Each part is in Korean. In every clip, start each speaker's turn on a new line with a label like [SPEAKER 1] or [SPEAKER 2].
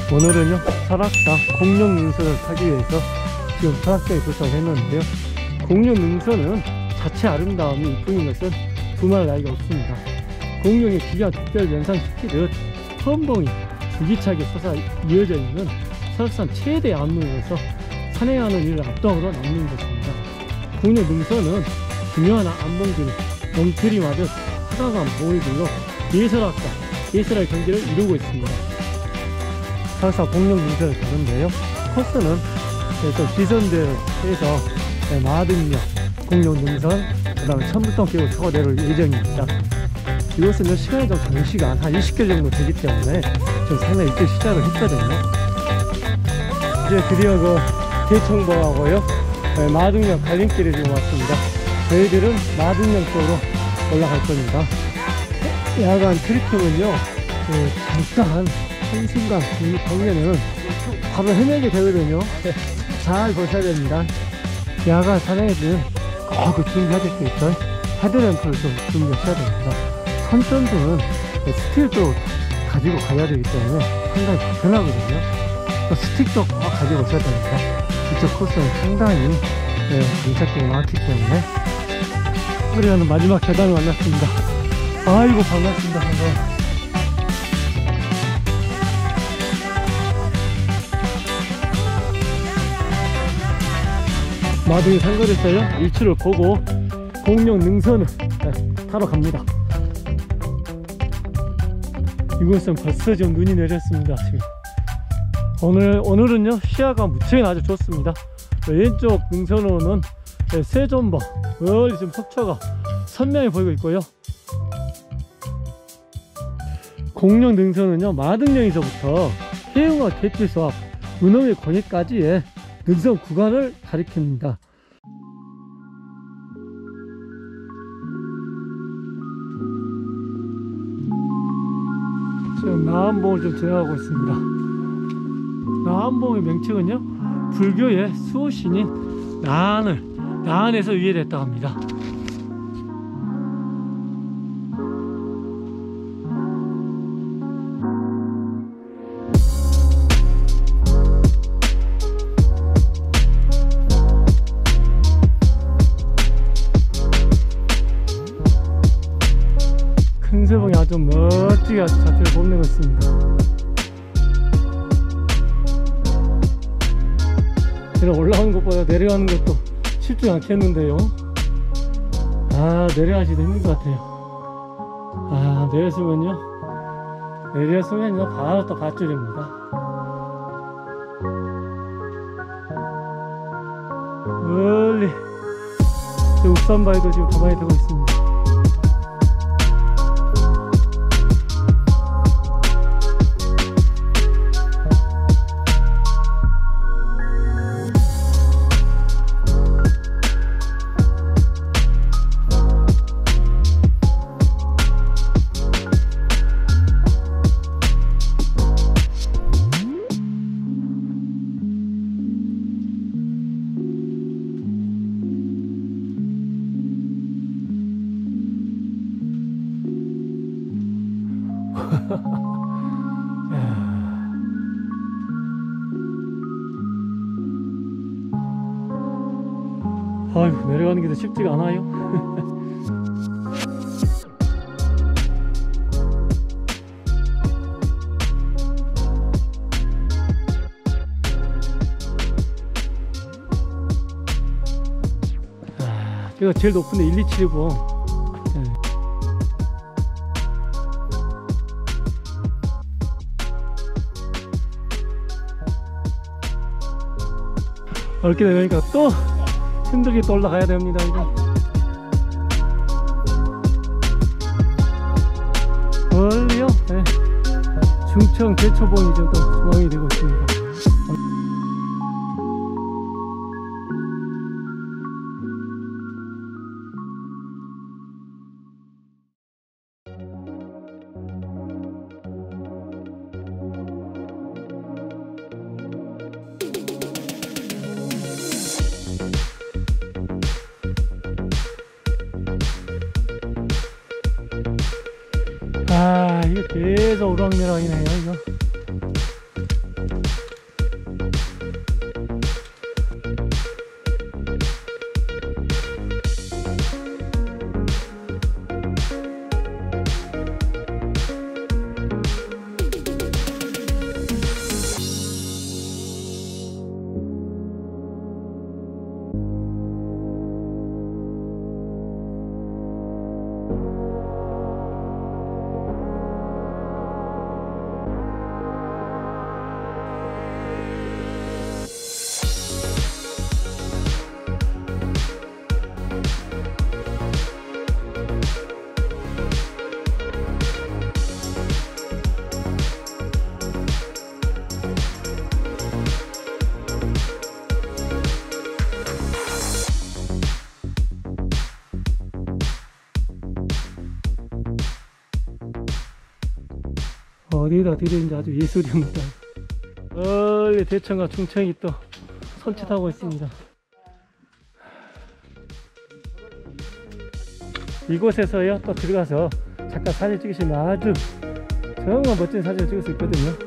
[SPEAKER 1] 오늘은요 설악산 공룡 능선을 타기 위해서 지금 설악산에 도착했는데요, 공룡 능선은 자체 아름다움이 이뿐인 것은 두말 나위가 없습니다. 공룡의 기가 특별 연상시키듯 선봉이 줄기차게 솟아 이어져 있는 설악산 최대 안무에서 산행하는 이를 압도적으로 남는 것입니다. 공룡 능선은 중요한 안봉들이 엉터리마저 화강한 봉우리들로 예설할 경기를 이루고 있습니다. 설악산 공룡 능선을 가는데요, 코스는 또 기선대에서 마등령, 공룡 능선, 그 다음에 천불동 계곡 타고 내려올 예정입니다. 이곳은 시간이 좀 장시간 한 20km 정도 되기 때문에 좀 상당히 일찍 시작을 했거든요. 이제 드디어 그 대청봉하고요 마등령 갈림길에 지금 왔습니다. 저희들은 마등령 쪽으로 올라갈 겁니다. 야간 트리핑은요 잠깐 한순간 이 방면은 바로 헤매게 되거든요. 잘 보셔야 됩니다. 야간 산행에는 꼭 준비해야 될 게 있죠. 헤드램프를 좀 준비하셔야 됩니다. 선전등은 스틸도 가지고 가야 되기 때문에 상당히 불편하거든요. 또 스틱도 꼭 가지고 오셔야 됩니다. 이쪽 코스는 상당히 정착들이 많기 때문에. 우리는 마지막 계단을 만났습니다. 아이고 반갑습니다. 반가워. 마등이 상거했어요. 일출을 보고 공룡 능선을 타러 갑니다. 이곳은 벌써 지금 눈이 내렸습니다. 지금 오늘은요 시야가 무척 아주 좋습니다. 왼쪽 능선으로는 세존봉 멀리 지금 속초가 선명히 보이고 있고요. 공룡 능선은요 마등령에서부터 해웅과 대피소 앞 은엄의 고개까지의 능선 구간을 가리킵니다. 지금 나한봉을 좀 지나가고 있습니다. 나한봉의 명칭은요 불교의 수호신인 나한에서 유래됐다고 합니다. 큰세봉이 아주 멋지게 자태를 뽐내고 있습니다. 올라가는 것보다 내려가는 것도 쉽지 않겠는데요. 내려가시기도 힘든 것 같아요. 내렸으면요 바로 또 밧줄입니다. 멀리 저 읍산바위도 지금 가만히 되고 있습니다. 아이고 내려가는 게 더 쉽지가 않아요. 제가 제일 높은데 127이고 이렇게 되니까 또 힘들게 또 올라가야 됩니다. 이거 멀리요 중청 대초봉이 좀 또 조망이 되고 있습니다. 이거 계속 오락내락이네요. 이거 어디다 들이는지 아주 예술입니다. 멀리 대천과 충청이 또 손짓하고 있습니다. 이곳에서요 또 들어가서 잠깐 사진 찍으시면 아주 정말 멋진 사진을 찍을 수 있거든요.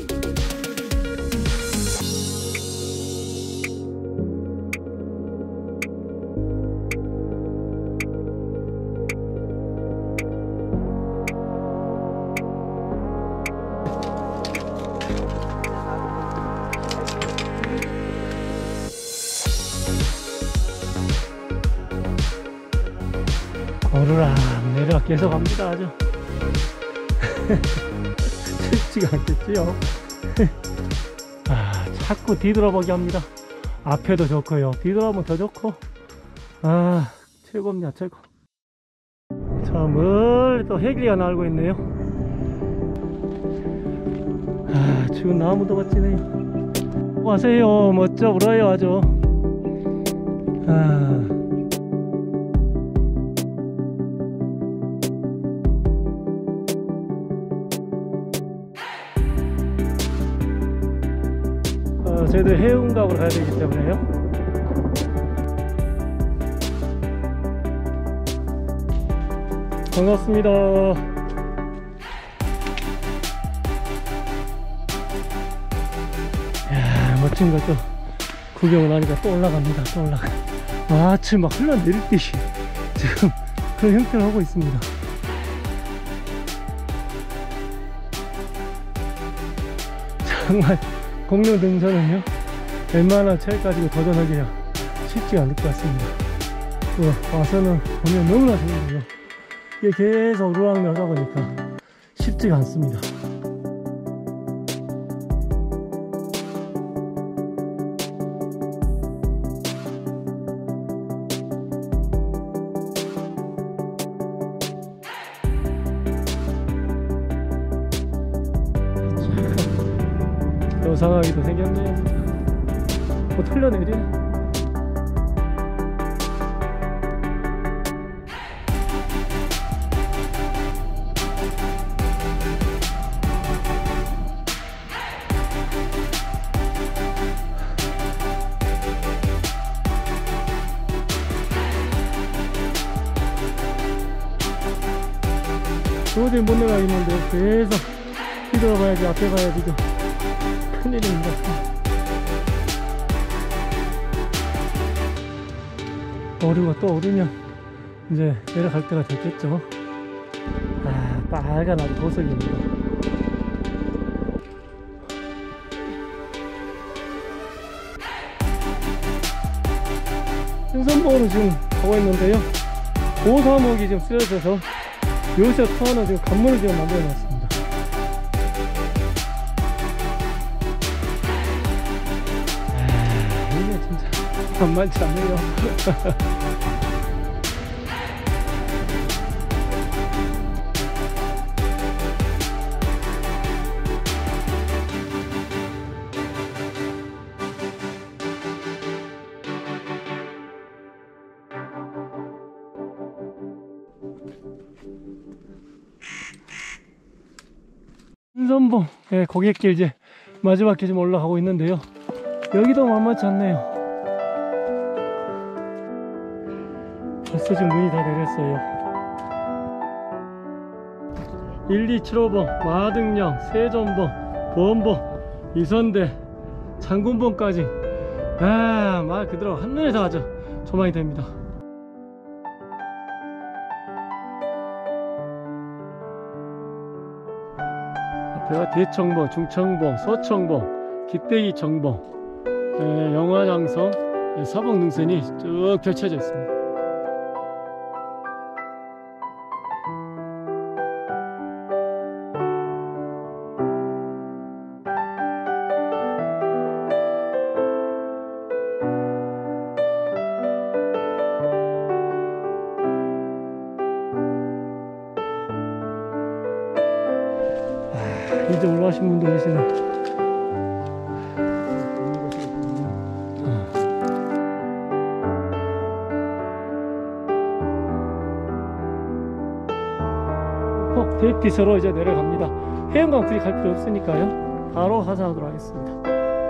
[SPEAKER 1] 오르락 내려가 계속 갑니다. 아주 쉽지가 않겠지요. 아, 자꾸 뒤돌아보기 합니다. 앞에도 좋고요, 뒤돌아보면 더 좋고, 아 최고입니다. 최고. 자, 멀리 또 해길이가 날고 있네요. 아, 지금 나무도 멋지네요. 와세요. 멋져 불어요 아주. 아, 저희도 해운각으로 가야 되기 때문에요. 반갑습니다. 이야, 멋진 것도 구경을 하니까 또 올라갑니다. 또 올라가. 마치 막 흘러내리듯이 지금 그런 형태를 하고 있습니다. 정말 공룡 등산은요 웬만한 체력 가지고 도전하기가 쉽지가 않을 것 같습니다. 와서는 보면 너무나 좋은데요, 이게 계속 오르락내리락 보니까 쉽지가 않습니다. 요상하기도 생겼네요. 뭐 틀려내리네. 도저히 못 내가겠는데 계속 뒤돌아봐야지, 앞에 봐야지. 이거 큰일입니다. 오르고 또 오르면 이제 내려갈 때가 됐겠죠. 아, 빨간 아주 보석입니다. 생선봉으로 지금 가고 있는데요, 고사목이 지금 쓰여져서 요새 터는 지금 간물을 지금 만들어 놨습니다. 이게 진짜 만만치 않네요. 신선봉 고갯길 이제 마지막 길 좀 올라가고 있는데요, 여기도 만만치 않네요. 벌써 지금 눈이 다 내렸어요. 1275봉, 마등령, 세존봉, 보원봉, 이선대, 장군봉까지, 아, 말 그대로 한눈에 다 아주 조망이 됩니다. 앞에가 대청봉, 중청봉, 서청봉, 기대기 정봉, 영화장성, 사봉 능선이 쭉 펼쳐져 있습니다. 이제 올라가신 분도 계시네. 대피소로 이제 내려갑니다. 해안강 굳이 갈 필요 없으니까요. 바로 하산하도록 하겠습니다.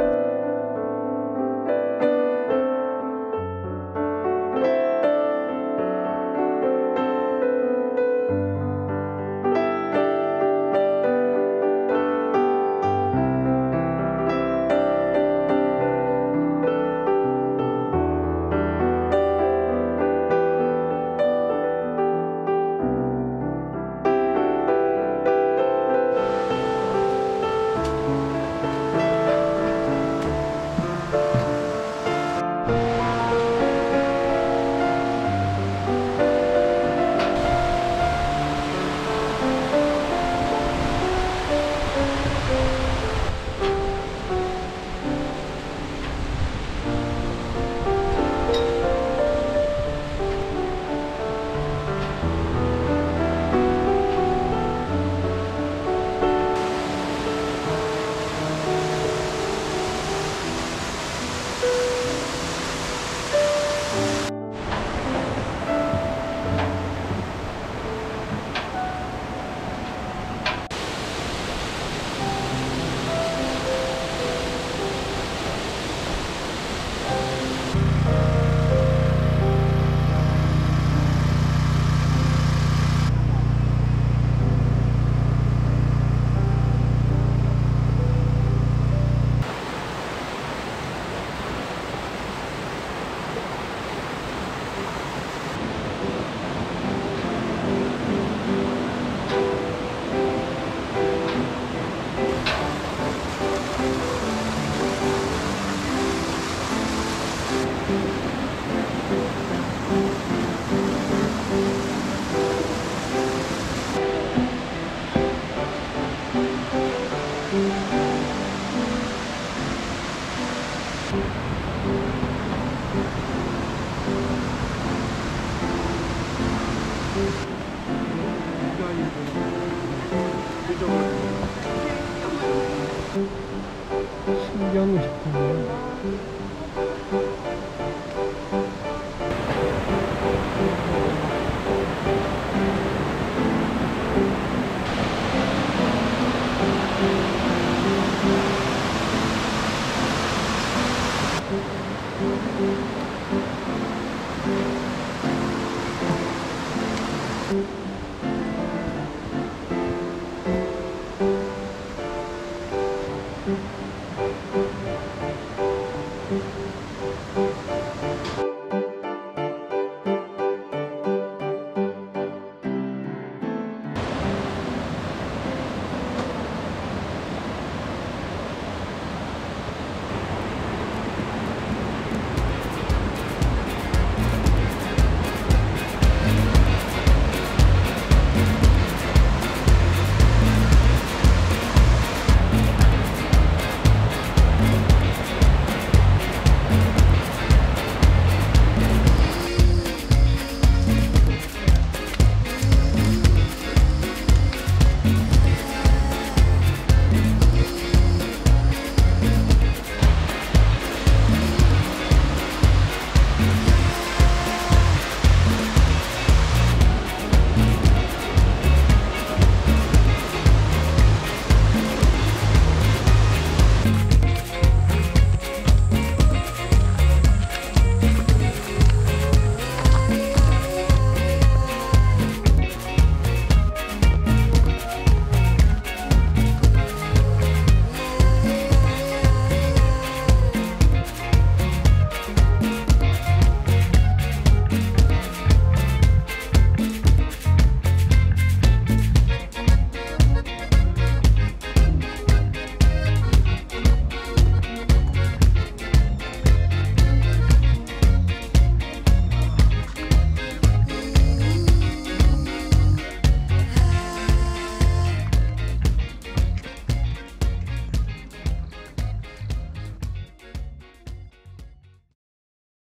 [SPEAKER 1] 신기한 식당이에요.